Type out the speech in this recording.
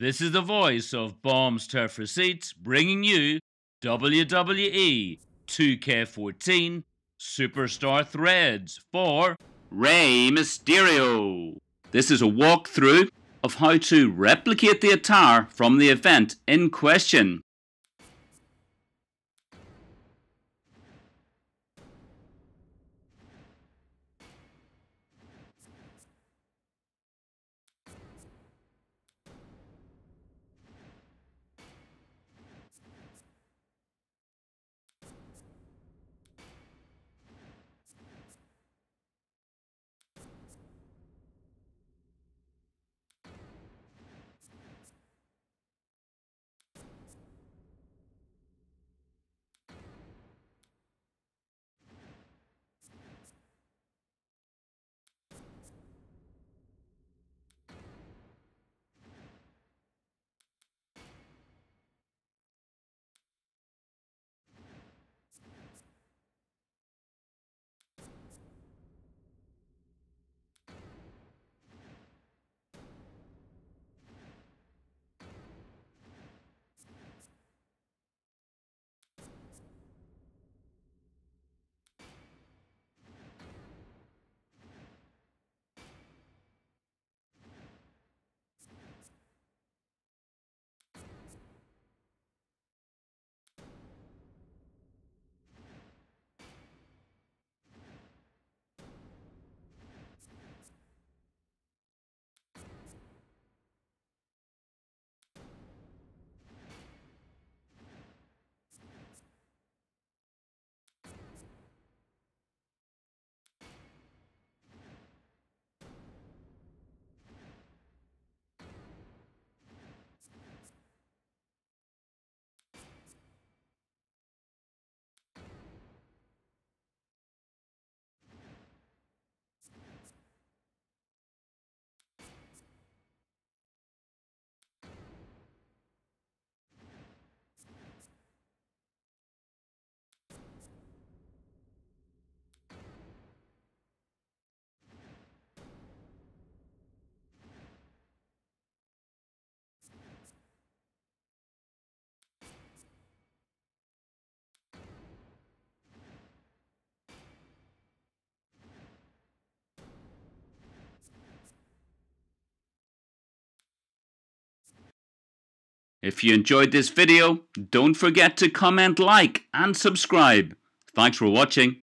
This is the voice of Bombs Turf Receipts bringing you WWE 2K14 Superstar Threads for Rey Mysterio. This is a walkthrough of how to replicate the attire from the event in question. If you enjoyed this video, don't forget to comment, like and subscribe. Thanks for watching.